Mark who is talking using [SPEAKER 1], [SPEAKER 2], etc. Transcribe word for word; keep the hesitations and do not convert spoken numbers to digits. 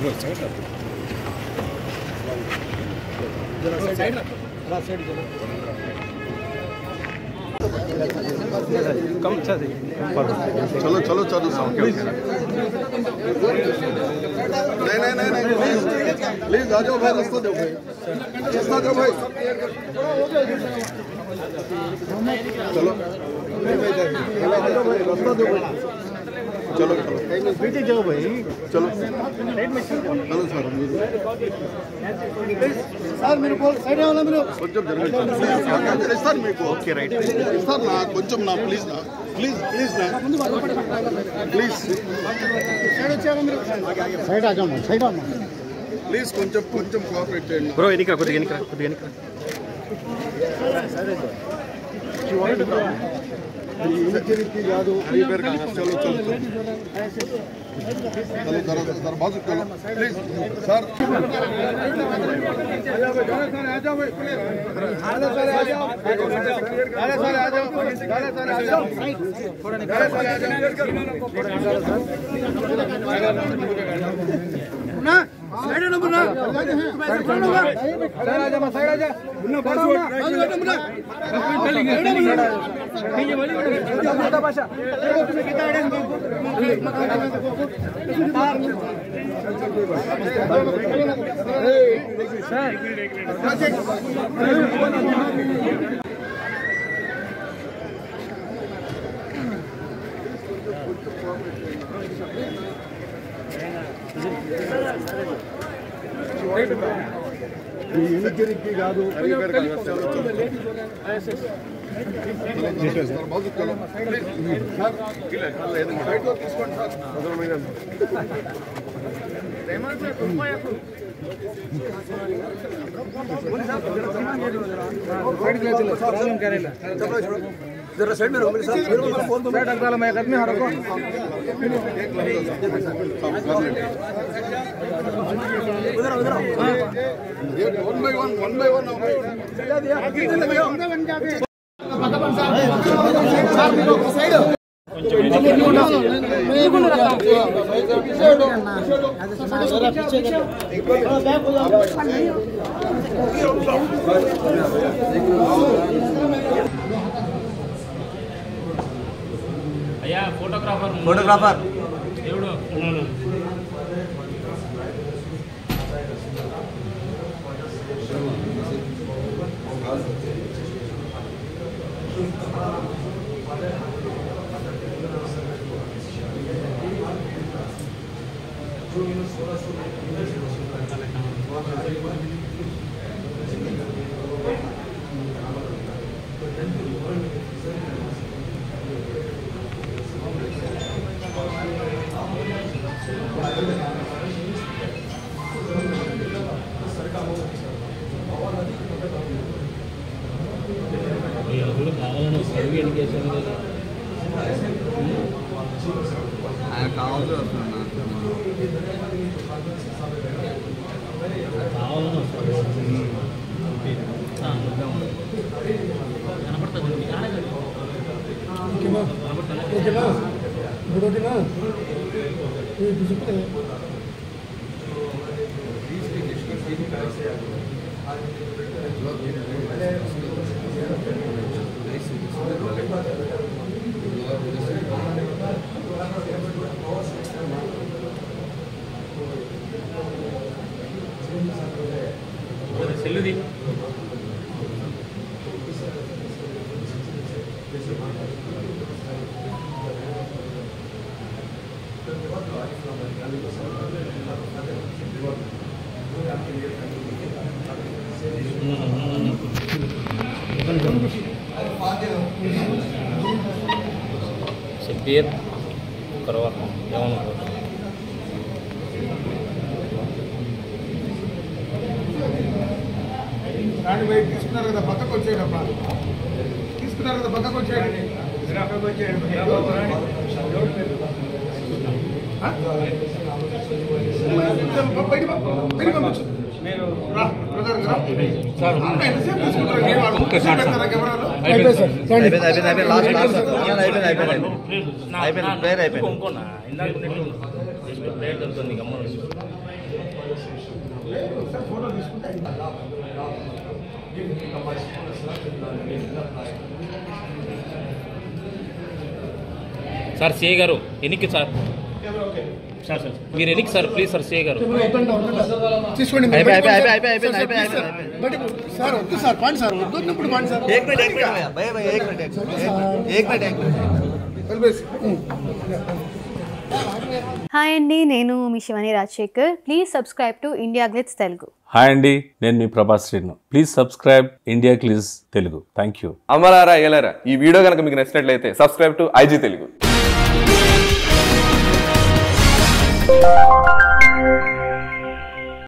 [SPEAKER 1] चलो चलो चलो नहीं नहीं नहीं नहीं प्लीज प्लीज आ जाओ भाई रास्ता दो भाई रास्ता दो भाई चलो रास्ता दो भाई चलो चलो बेटे जाओ भाई चलो चलो सर सर मेरे को साइड वाला मेरे కొంచెం జరగండి సార్ మీకు ఓకే రైట్ సార్ నా కొంచెం నా ప్లీజ్ నా ప్లీజ్ ప్లీజ్ నా ప్లీజ్ సైడ్ వచ్చారా మీరు సైడ్ ఆ జామా సైడ్ ఆ ప్లీజ్ కొంచెం కొంచెం కోఆపరేట్ చేయండి బ్రో ఎనిక కొద్దిగా ఎనిక కొద్దిగా ఎనిక की यादो चलो चलो चलो चलो सर बाजू चलो प्लीज सर आ जाओ भाई आ जाओ सर आ जाओ आ जाओ सर आ जाओ सर आ जाओ थोड़ा निकाल सर आ जाओ ना साइड नंबर ना साइड आ जा साइड आ जा मुन्ना पासवर्ड बाजू बैठो मुन्ना ठीक है वाली बड़ा भाषा देखो तुम्हें कितना एड्रेस की కాదు जरा साइड में रहो मेरे साथ फोन तो बैठ डाला मैं आदमी हारो को उधर उधर ये one by one one by one चला दिया आगे चले गए वन वन जाके चार मिनट साइड
[SPEAKER 2] అయ్యా ఫోటోగ్రాఫర్
[SPEAKER 3] ఫోటోగ్రాఫర్
[SPEAKER 2] ఎవడు కావాలని సర్వే ఎడ్యుకేషన్
[SPEAKER 3] కావాలి వస్తున్నా
[SPEAKER 2] కావాలని వస్తుంది కనపడుతుంది సెల్లుది शब्बीर करवा
[SPEAKER 1] రాణి బయట తీసుకున్నారు కదా పక్కకు వచ్చేయడప్పా తీసుకున్నారు కదా పక్కకు వచ్చేయండి పక్కకు వచ్చేయండి బయట బయట పంపించు మీరు రా బ్రదర్ రా సార్ ఎంతసేపు తీసుకుంటారు కెమెరాలో అయిపోయింది సార్ అయిపోయింది అయిపోయింది లాస్ట్ లాస్ట్ అయిపోయింది అయిపోయింది అయిపోయింది ప్లేయర్ అయిపోయింది ఇందాక ప్లేయర్ దొరుకుతుంది గమ్మని
[SPEAKER 2] సార్ సిఐ గారు ఎన్నికి సార్ సార్ సార్ మీరు ఎన్నికి సార్ ప్లీజ్ సార్ సిఐ గారు
[SPEAKER 1] తీసుకోండి సార్ వద్దు సార్ పాండి సార్ వద్దు ఇప్పుడు పాండి సార్
[SPEAKER 3] హాయ్ అండి, నేను మీ Shivani Rajasekhar. Please subscribe to India Glitz Telugu.
[SPEAKER 4] Hi అండి, నేను మీ Prabhas Srinu. Please subscribe India Glitz Telugu. Thank you.
[SPEAKER 5] అమలారా ఎలారా ఈ వీడియో కనుక మీకు నచ్చినట్లయితే సబ్స్క్రైబ్ టు ఐజీ తెలుగు.